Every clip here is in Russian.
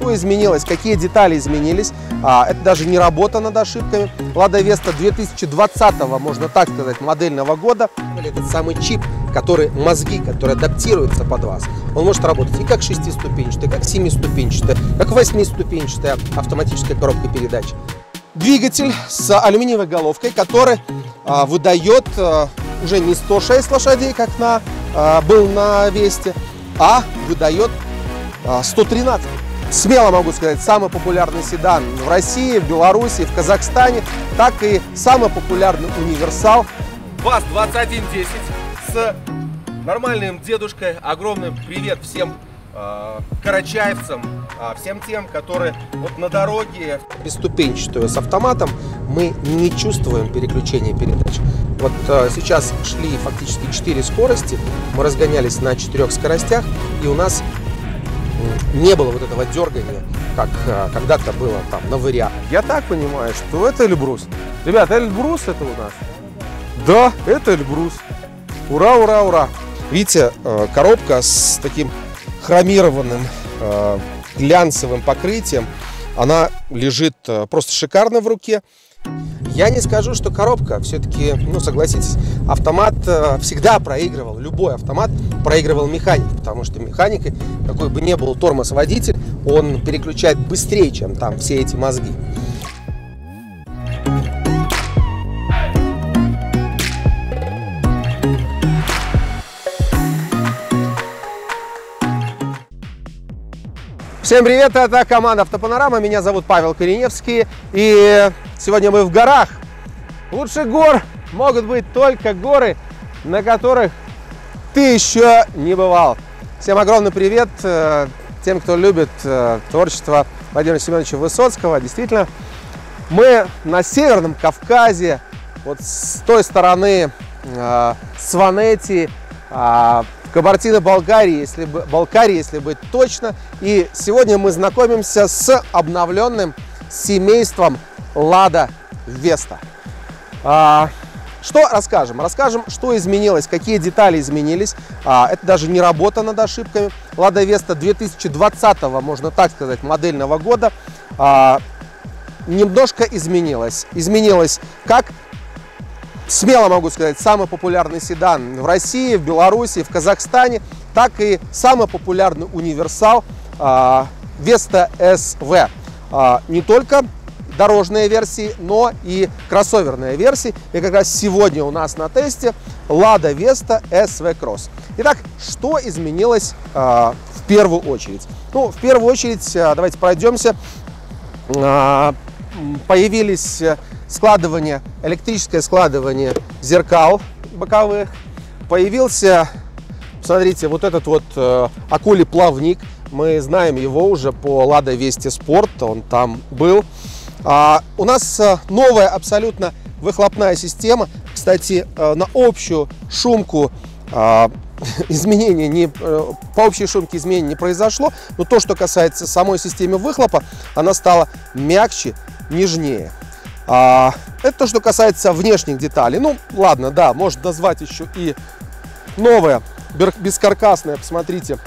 что изменилось, какие детали изменились. Это даже не работа над ошибками. Лада Веста 2020-го, можно так сказать, модельного года. Этот самый чип, мозги, которые адаптируются под вас. Он может работать и как 6-ступенчатая, как 7-ступенчатая, как 8-ступенчатая автоматическая коробка передач. Двигатель с алюминиевой головкой, который выдает уже не 106 лошадей, как был на Весте, а выдает 113. Смело могу сказать, самый популярный седан в России, в Беларуси, в Казахстане, так и самый популярный универсал. ВАЗ-2110 с нормальным дедушкой. Огромный привет всем карачаевцам, всем тем, которые вот на дороге. Бесступенчатую с автоматом мы не чувствуем переключения передач. Вот сейчас шли фактически 4 скорости, мы разгонялись на 4 скоростях, и у нас не было вот этого дергания, как когда-то было там на Вариа. Я так понимаю, что это Эльбрус. Ребята, Эльбрус это у нас? Да, это Эльбрус. Ура, ура, ура. Видите, коробка с таким хромированным глянцевым покрытием. Она лежит просто шикарно в руке. Я не скажу, что коробка, все-таки, ну согласитесь, автомат всегда проигрывал, любой автомат проигрывал механике, потому что механикой, какой бы ни был тормоз-водитель, он переключает быстрее, чем там все эти мозги. Всем привет, это команда Автопанорама, меня зовут Павел Кореневский, и сегодня мы в горах. Лучше гор могут быть только горы, на которых ты еще не бывал. Всем огромный привет тем, кто любит творчество Владимира Семеновича Высоцкого. Действительно, мы на Северном Кавказе, вот с той стороны Сванети, Кабардино-Балкарии, если быть точно. И сегодня мы знакомимся с обновленным семейством Лада Веста. Что расскажем? Расскажем, что изменилось, какие детали изменились. Это даже не работа над ошибками. Лада Веста 2020-го, можно так сказать, модельного года немножко изменилась. Изменилась как, смело могу сказать, самый популярный седан в России, в Беларуси, в Казахстане, так и самый популярный универсал Веста СВ. Не только дорожные версии, но и кроссоверные версии. И как раз сегодня у нас на тесте Lada Vesta SV Cross. Итак, что изменилось в первую очередь? Ну, в первую очередь, давайте пройдемся. Появились электрическое складывание зеркал боковых. Появился, смотрите, вот этот вот акулий плавник. Мы знаем его уже по Lada Vesta Sport, он там был. У нас новая абсолютно выхлопная система. Кстати, на общую шумку изменений по общей шумке изменений не произошло. Но то, что касается самой системы выхлопа, она стала мягче, нежнее. Это то, что касается внешних деталей. Ну, ладно, да, можно назвать еще и новое, бескаркасное. Посмотрите.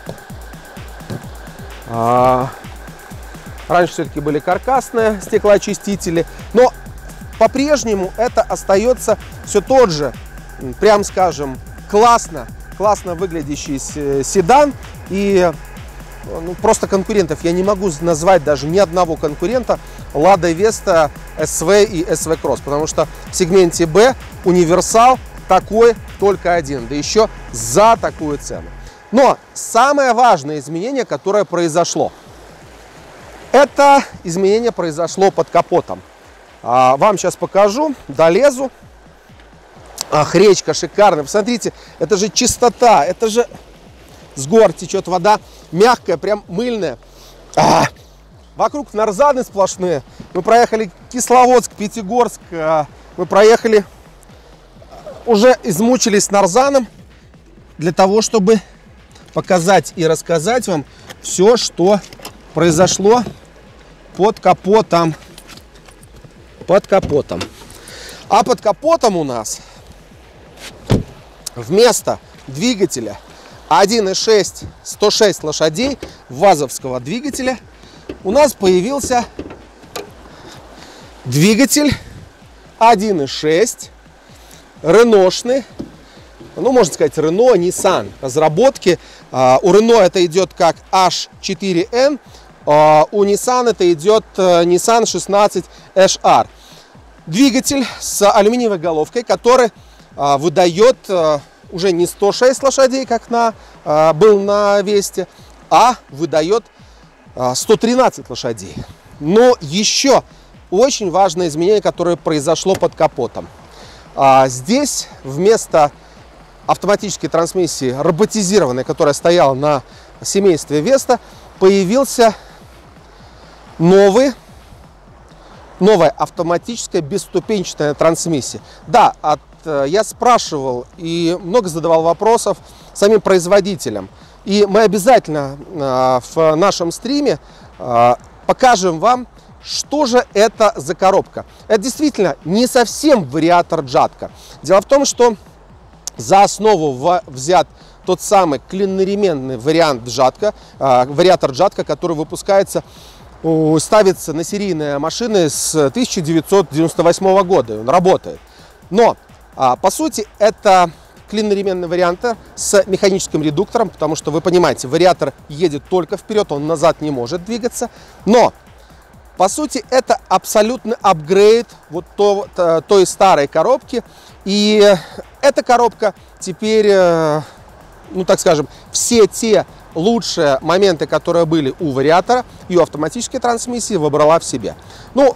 Раньше все-таки были каркасные стеклоочистители, но по-прежнему это остается все тот же, прям скажем, классно выглядящий седан. И ну, просто конкурентов я не могу назвать, даже ни одного конкурента Lada Vesta SV и SV Cross, потому что в сегменте B универсал такой только один, да еще за такую цену. Но самое важное изменение, которое произошло, это изменение произошло под капотом. Вам сейчас покажу, долезу. Речка шикарная. Посмотрите, это же чистота, это же с гор течет вода, мягкая, прям мыльная. Вокруг нарзаны сплошные. Мы проехали Кисловодск, Пятигорск, мы проехали, уже измучились нарзаном для того, чтобы показать и рассказать вам все, что произошло под капотом. А под капотом у нас вместо двигателя 1.6 106 лошадей вазовского двигателя у нас появился двигатель 1.6, реношный, ну, можно сказать, Renault, Nissan разработки. У Renault это идет как H4N, у Nissan это идет Nissan 16 HR. Двигатель с алюминиевой головкой, который выдает уже не 106 лошадей, как был на Весте, а выдает 113 лошадей. Но еще очень важное изменение, которое произошло под капотом. Здесь вместо автоматической трансмиссии роботизированной, которая стояла на семействе Веста, появился новая автоматическая бесступенчатая трансмиссия. Да, я спрашивал и много задавал вопросов самим производителям. И мы обязательно в нашем стриме покажем вам, что же это за коробка. Это действительно не совсем вариатор Джатка. Дело в том, что за основу взят тот самый клиноременный вариант Джатка, вариатор Джатка, который ставится на серийные машины с 1998 года. Он работает. Но, по сути, это клиноременный вариант с механическим редуктором, потому что, вы понимаете, вариатор едет только вперед, он назад не может двигаться. Но, по сути, это абсолютный апгрейд вот той старой коробки. И эта коробка теперь, ну так скажем, все те лучшие моменты, которые были у вариатора и у автоматической трансмиссии, выбрала в себе. Ну,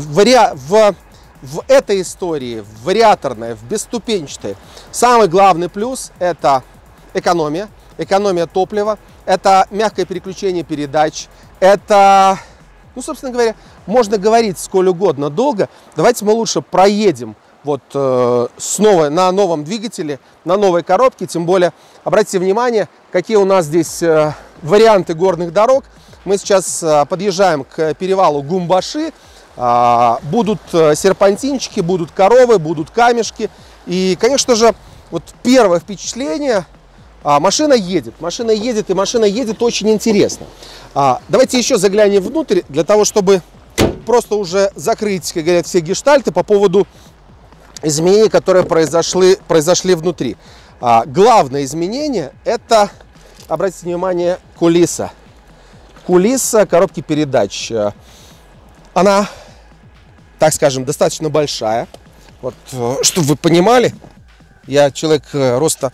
в этой истории, в вариаторной, в бесступенчатой, самый главный плюс – это экономия топлива, это мягкое переключение передач, это, ну, собственно говоря, можно говорить сколь угодно долго. Давайте мы лучше проедем вот на новом двигателе, на новой коробке. Тем более, обратите внимание, какие у нас здесь варианты горных дорог. Мы сейчас подъезжаем к перевалу Гумбаши. Будут серпантинчики, будут коровы, будут камешки. И, конечно же, вот первое впечатление, машина едет, и машина едет очень интересно. Давайте еще заглянем внутрь, для того, чтобы просто уже закрыть, как говорят, все гештальты по поводу изменений, которые произошли внутри. Главное изменение – это, обратите внимание, кулиса. Кулиса коробки передач. Она, так скажем, достаточно большая. Вот, чтобы вы понимали, я человек роста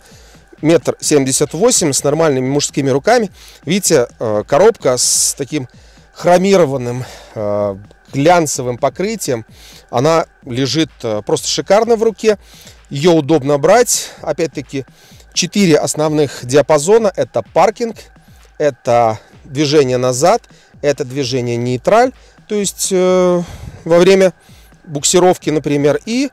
1,78 м с нормальными мужскими руками. Видите, коробка с таким хромированным глянцевым покрытием. Она лежит просто шикарно в руке. Ее удобно брать. Опять-таки, 4 основных диапазона. Это паркинг, это движение назад, это движение нейтраль. То есть во время буксировки, например, и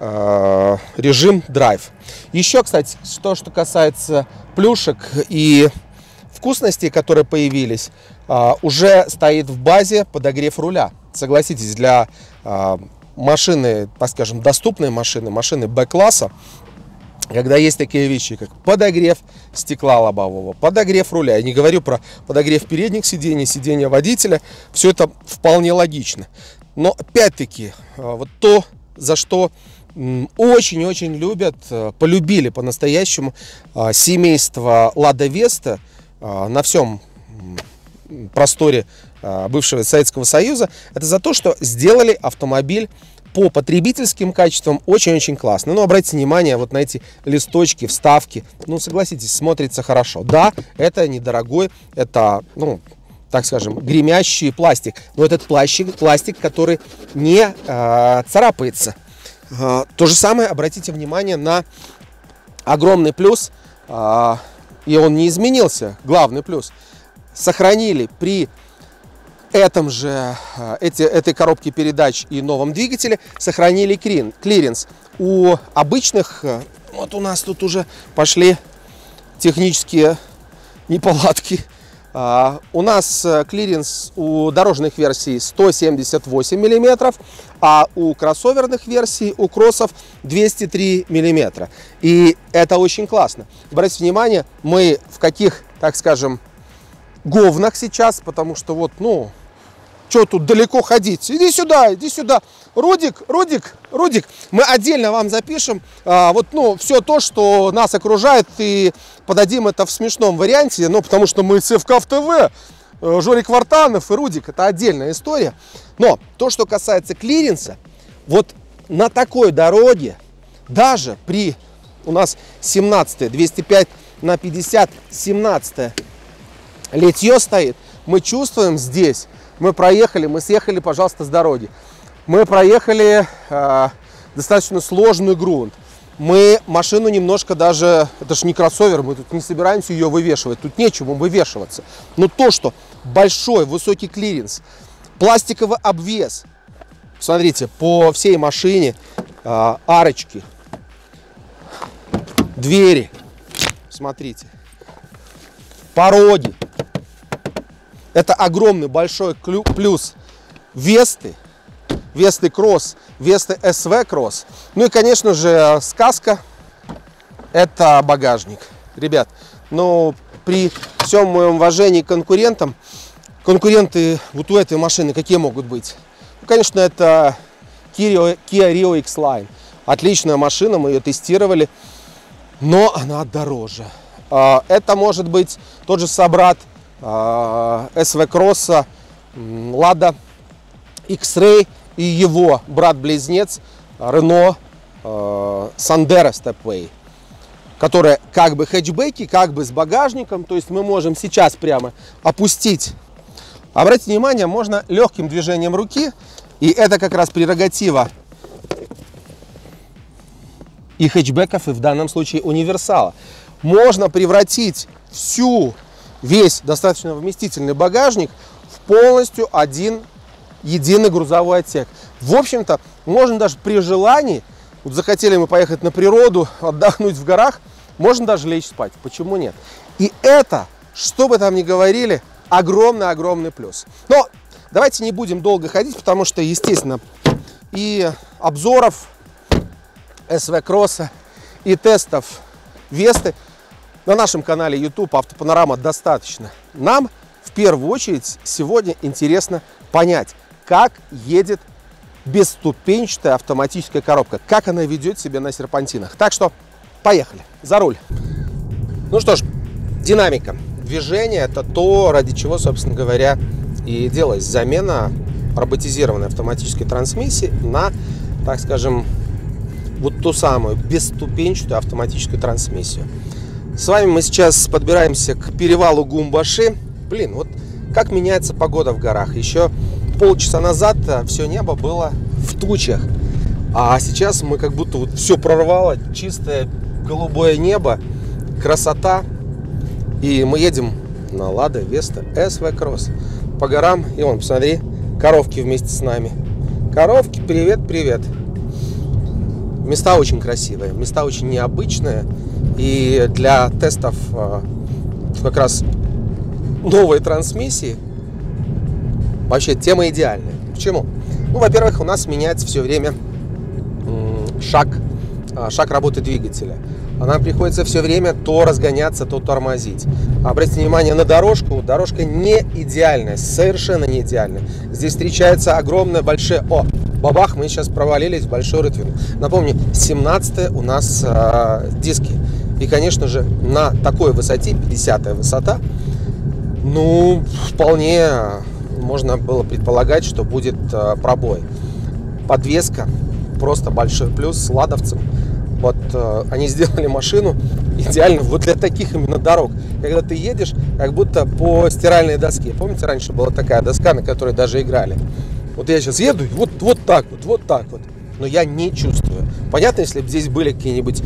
режим драйв. Еще, кстати, что касается плюшек и вкусностей, которые появились, уже стоит в базе подогрев руля. Согласитесь, для машины, так скажем, доступной машины Б-класса, когда есть такие вещи, как подогрев стекла лобового, подогрев руля, я не говорю про подогрев передних сидений, сидения водителя, все это вполне логично. Но опять-таки, вот то, за что очень-очень полюбили по-настоящему семейство Лада Веста на всем просторе бывшего Советского Союза, это за то, что сделали автомобиль по потребительским качествам очень-очень классно. Ну, обратите внимание вот на эти листочки, вставки. Ну, согласитесь, смотрится хорошо. Да, это недорогой, это, ну, так скажем, гремящий пластик. Но этот пластик, который не царапается. То же самое, обратите внимание на огромный плюс, и он не изменился, главный плюс. Сохранили при этой коробке передач и новом двигателе, сохранили клиренс. У обычных, вот у нас тут уже пошли технические неполадки. У нас клиренс у дорожных версий 178 мм, а у кроссоверных версий, у кроссов 203 мм. И это очень классно. Обратите внимание, мы в каких, так скажем, говнах сейчас, потому что вот, ну, Что тут далеко ходить? Иди сюда, иди сюда. Рудик, мы отдельно вам запишем все то, что нас окружает, и подадим это в смешном варианте, потому что мы ЦФК ТВ, Жорик Вартанов и Рудик, это отдельная история. Но то, что касается клиренса, вот на такой дороге, даже при у нас 17 205 на 50, 17 литье стоит, мы чувствуем здесь, мы проехали, мы съехали, пожалуйста, с дороги. Мы проехали достаточно сложный грунт. Мы машину немножко даже, это же не кроссовер, мы тут не собираемся ее вывешивать, тут нечему вывешиваться. Но то, что большой, высокий клиренс, пластиковый обвес, смотрите, по всей машине арочки, двери, смотрите, пороги. Это огромный большой плюс. Весты Кросс, Весты СВ Кросс. Ну и, конечно же, сказка – это багажник. Ребят, при всем моем уважении к конкурентам, конкуренты вот у этой машины какие могут быть? Ну, конечно, это Kia Rio X-Line. Отличная машина, мы ее тестировали, но она дороже. Это может быть тот же собрат СВ Кросса, Lada X-Ray и его брат-близнец Renault Sandero Stepway, которые как бы хэтчбеки, как бы с багажником. То есть мы можем сейчас прямо опустить. Обратите внимание, можно легким движением руки, и это как раз прерогатива и хэтчбеков, и в данном случае универсала. Можно превратить весь достаточно вместительный багажник в полностью один единый грузовой отсек. В общем-то, можно даже при желании, вот захотели мы поехать на природу, отдохнуть в горах, можно даже лечь спать. Почему нет? И это, что бы там ни говорили, огромный плюс. Но давайте не будем долго ходить, потому что, естественно, и обзоров СВ Кросса, и тестов Весты на нашем канале YouTube Автопанорама достаточно. Нам в первую очередь сегодня интересно понять, как едет бесступенчатая автоматическая коробка, как она ведет себя на серпантинах. Так что поехали за руль. Ну что ж, динамика. Движение — это то, ради чего, собственно говоря, и делалась замена роботизированной автоматической трансмиссии на, так скажем, вот ту самую бесступенчатую автоматическую трансмиссию. С вами мы сейчас подбираемся к перевалу Гумбаши. Блин, вот как меняется погода в горах. Еще полчаса назад все небо было в тучах, а сейчас мы как будто вот все прорвало, чистое голубое небо, красота. И мы едем на Lada Vesta SV Cross по горам. И вон, посмотри, коровки вместе с нами. Коровки, привет. Места очень красивые, места очень необычные. И для тестов как раз новой трансмиссии вообще тема идеальная. Почему? Ну, во-первых, у нас меняется все время шаг работы двигателя. Нам приходится все время то разгоняться, то тормозить. Обратите внимание на дорожку. Дорожка не идеальная, совершенно не идеальная. Здесь встречается огромное, большое... бабах, мы сейчас провалились в большую рытвину. Напомню, 17 у нас диски. И, конечно же, на такой высоте, 50-я высота, ну, вполне можно было предполагать, что будет пробой. Подвеска просто большой плюс с ладовцем. Вот они сделали машину идеально вот для таких именно дорог. Когда ты едешь, как будто по стиральной доске. Помните, раньше была такая доска, на которой даже играли? Вот я сейчас еду, и вот так вот. Но я не чувствую. Понятно, если бы здесь были какие-нибудь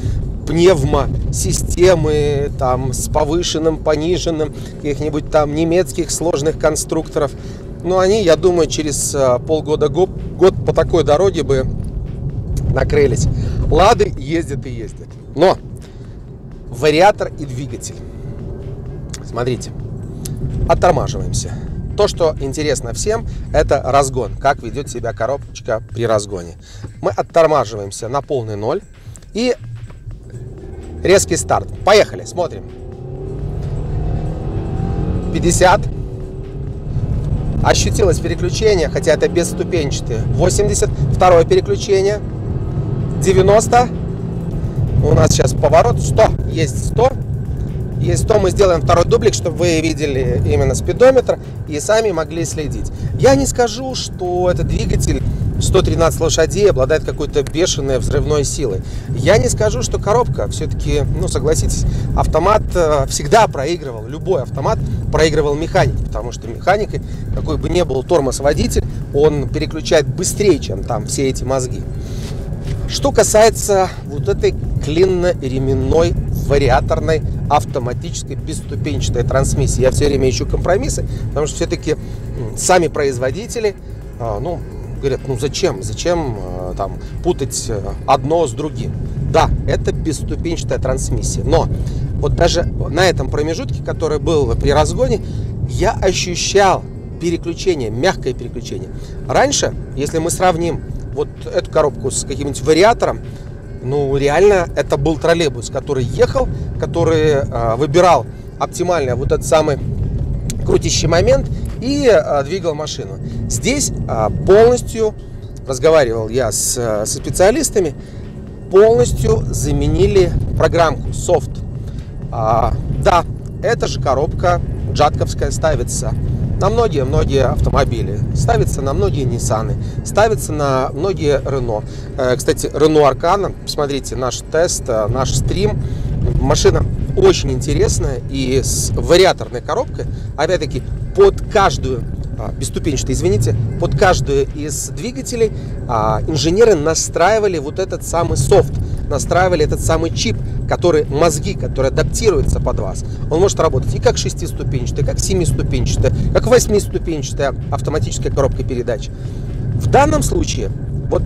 пневмосистемы там с повышенным, пониженным, каких-нибудь там немецких сложных конструкторов. Но они, я думаю, через полгода-год по такой дороге бы накрылись. Лады ездят и ездят. Но вариатор и двигатель. Смотрите, оттормаживаемся. То, что интересно всем, это разгон. Как ведет себя коробочка при разгоне. Мы оттормаживаемся на полный ноль. И резкий старт. Поехали, смотрим. 50. ощутилось переключение, хотя это бесступенчатые. 80, второе переключение. 90. У нас сейчас поворот. 100. Есть 100. Есть 100. Мы сделаем второй дублик, чтобы вы видели именно спидометр и сами могли следить. Я не скажу, что этот двигатель 113 лошадей обладает какой-то бешеной взрывной силой. Я не скажу, что коробка все-таки, ну согласитесь, автомат всегда проигрывал, любой автомат проигрывал механике, потому что механикой, какой бы ни был тормоз-водитель, он переключает быстрее, чем там все эти мозги. Что касается вот этой клинно-ременной вариаторной автоматической бесступенчатой трансмиссии, я все время ищу компромиссы, потому что все-таки сами производители, ну, говорят, ну зачем там путать одно с другим. Да, это бесступенчатая трансмиссия, но вот даже на этом промежутке, который был при разгоне, я ощущал переключение, мягкое переключение. Раньше, если мы сравним вот эту коробку с каким-нибудь вариатором, ну реально это был троллейбус, который ехал, который выбирал оптимально вот этот самый крутящий момент и двигал машину. Здесь полностью, разговаривал я со специалистами, полностью заменили программку, софт. Да, эта же коробка джатковская ставится на многие автомобили, ставится на многие Ниссаны, ставится на многие Рено. Кстати, Рено Аркана, посмотрите наш тест, наш стрим, машина очень интересная и с вариаторной коробкой, опять-таки под каждую, бесступенчатую, извините, под каждую из двигателей инженеры настраивали вот этот самый софт, настраивали этот самый чип, который мозги, который адаптируется под вас. Он может работать и как шестиступенчатая, как семиступенчатая, как восьмиступенчатая автоматическая коробка передач. В данном случае, вот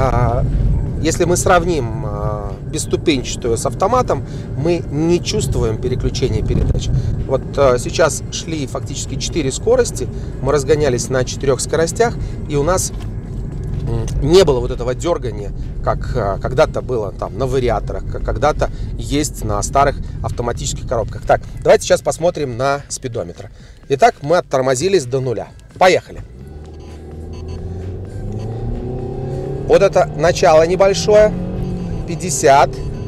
если мы сравним бесступенчатую с автоматом, мы не чувствуем переключения передач. Вот сейчас шли фактически 4 скорости, мы разгонялись на 4 скоростях, и у нас не было вот этого дергания, как когда-то было там на вариаторах, как когда-то есть на старых автоматических коробках. Так, давайте сейчас посмотрим на спидометр. Итак, мы оттормозились до нуля. Поехали. Вот это начало небольшое. 50.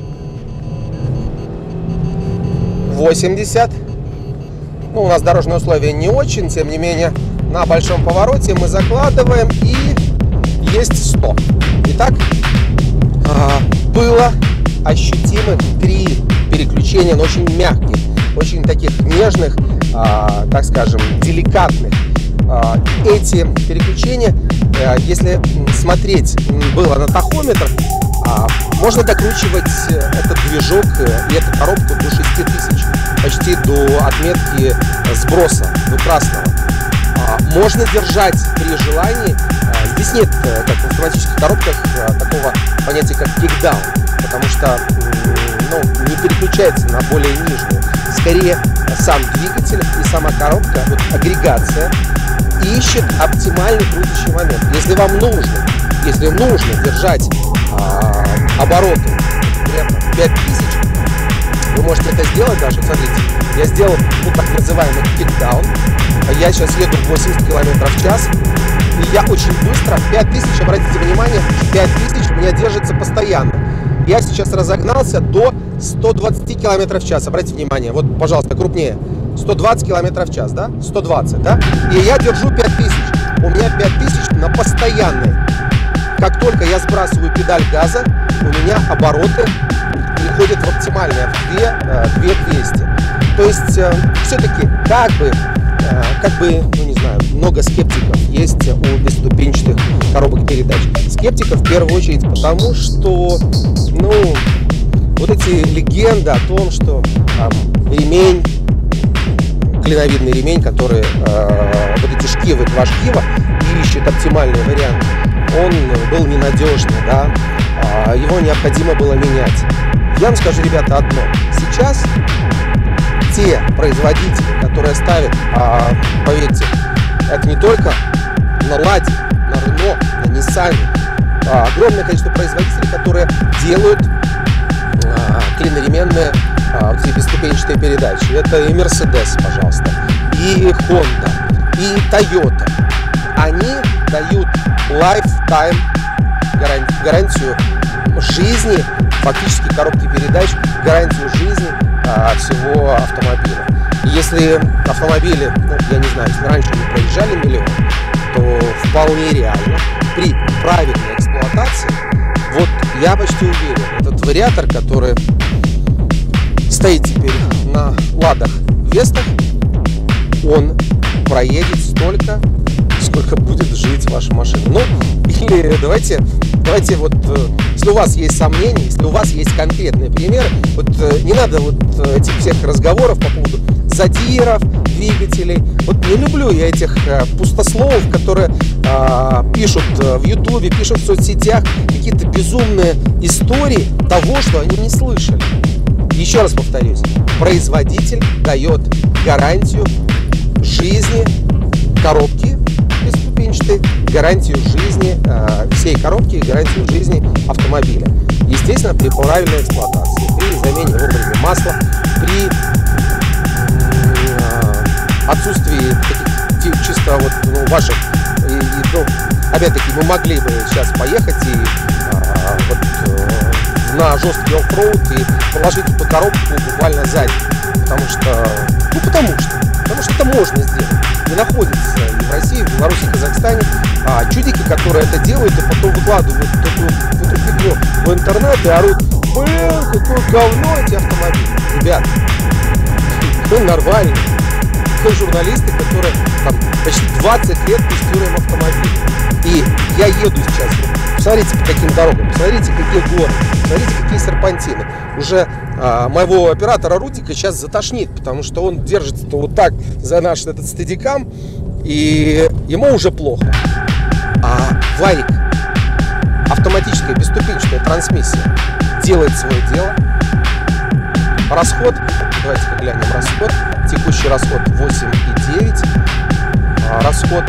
80. Ну, у нас дорожные условия не очень, тем не менее, на большом повороте мы закладываем и есть 100. Итак, было ощутимых 3 переключения, но очень мягких, очень таких нежных, так скажем, деликатных. Эти переключения, если смотреть было на тахометр, можно докручивать этот движок и эту коробку до 6000, почти до отметки сброса, до красного. Можно держать при желании. Здесь нет, как в автоматических коробках, такого понятия, как кикдаун, потому что не переключается на более нижнюю. Скорее, сам двигатель и сама коробка, вот агрегация, ищет оптимальный крутящий момент. Если вам нужно держать обороты примерно 5000, вы можете это сделать даже. Смотрите, я сделал так называемый кикдаун. Я сейчас еду 80 км в час, и я очень быстро, 5000, обратите внимание, 5000 у меня держится постоянно. Я сейчас разогнался до 120 км в час, обратите внимание, вот, пожалуйста, крупнее, 120 км в час, да, 120, да, и я держу 5000, у меня 5000 на постоянной. Как только я сбрасываю педаль газа, у меня обороты приходят в оптимальные, в 2200. То есть, все-таки, как бы, ну не знаю, много скептиков есть у бесступенчатых коробок передач. Скептиков в первую очередь потому, что, вот эти легенды о том, что ремень, клиновидный ремень, который, вот эти шкивы, 2 шкива, ищет оптимальный вариант, он был ненадежный, да, его необходимо было менять. Я вам скажу, ребята, одно. Сейчас те производители, которые ставят, поверьте, это не только на Ладе, на Рено, на Ниссане, огромное количество производителей, которые делают клиноременные бесступенчатые передачи. Это и Mercedes, пожалуйста, и Honda, и Toyota. Они дают lifetime гарантию жизни, фактически коробки передач, гарантию жизни всего автомобиля. И если автомобили, я не знаю, если раньше не проезжали миллион, то вполне реально при правильной эксплуатации, вот я почти уверен, этот вариатор, который стоит теперь на ладах Вестах, он проедет столько, сколько будет жить ваша машина. Ну, или давайте вот, если у вас есть сомнения, если у вас есть конкретные примеры, вот не надо вот этих всех разговоров по поводу задиров, двигателей. Вот не люблю я этих пустословов, которые пишут в Ютубе, пишут в соцсетях какие-то безумные истории того, что они не слышали. Еще раз повторюсь, производитель дает гарантию жизни коробки бесступенчатой, гарантию жизни всей коробки и гарантию жизни автомобиля. Естественно, при правильной эксплуатации, при замене вовремя масла, при отсутствии таких чисто вот, ваших, опять-таки, мы могли бы сейчас поехать и на жесткий оффроуд и положить эту коробку буквально сзади, потому что это можно сделать. Не находится и в России, в Беларуси, Казахстане чудики, которые это делают и потом выкладывают эту фигню в интернет и орут: блин, какое говно эти автомобили. Ребят, мы нормальные. Мы журналисты, которые там почти 20 лет тестируем автомобили. И я еду сейчас. Посмотрите, по каким дорогам, посмотрите, какие горы, посмотрите, какие серпантины. Уже моего оператора Рудика сейчас затошнит, потому что он держится вот так за наш этот стедикам, и ему уже плохо. А Варик, автоматическая бесступенчатая трансмиссия, делает свое дело. Расход, давайте глянем расход. Текущий расход 8,9. Расход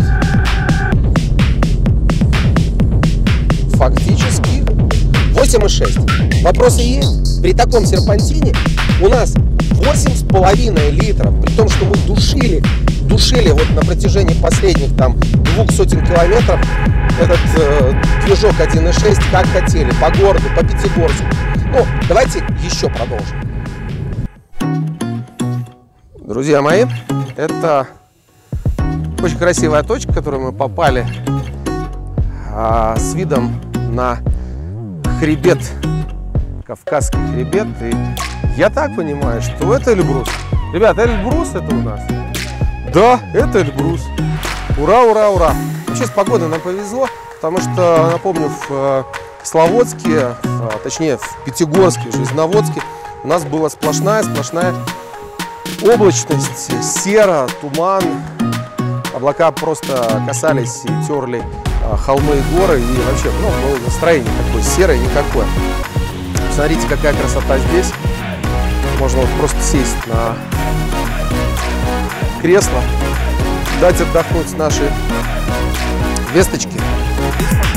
фактически 8,6. Вопросы есть? При таком серпантине у нас 8,5 литров, при том, что мы душили вот на протяжении последних там 200 километров этот движок 1.6 как хотели, по городу, по Пятигорску. Ну, давайте еще продолжим. Друзья мои, это очень красивая точка, в которую мы попали с видом на хребет, Кавказский хребет. И я так понимаю, что это Эльбрус. Ребята, Эльбрус это у нас? Да, это Эльбрус. Ура, ура, ура. Вообще с погодой нам повезло, потому что, напомню, в Кисловодске, точнее в Пятигорске, в Железноводске у нас была сплошная облачность, серо, туман. Облака просто касались и терли холмы и горы, и вообще, было настроение такое серое никакое. Смотрите, какая красота здесь. Можно вот просто сесть на кресло, дать отдохнуть нашей Весточке.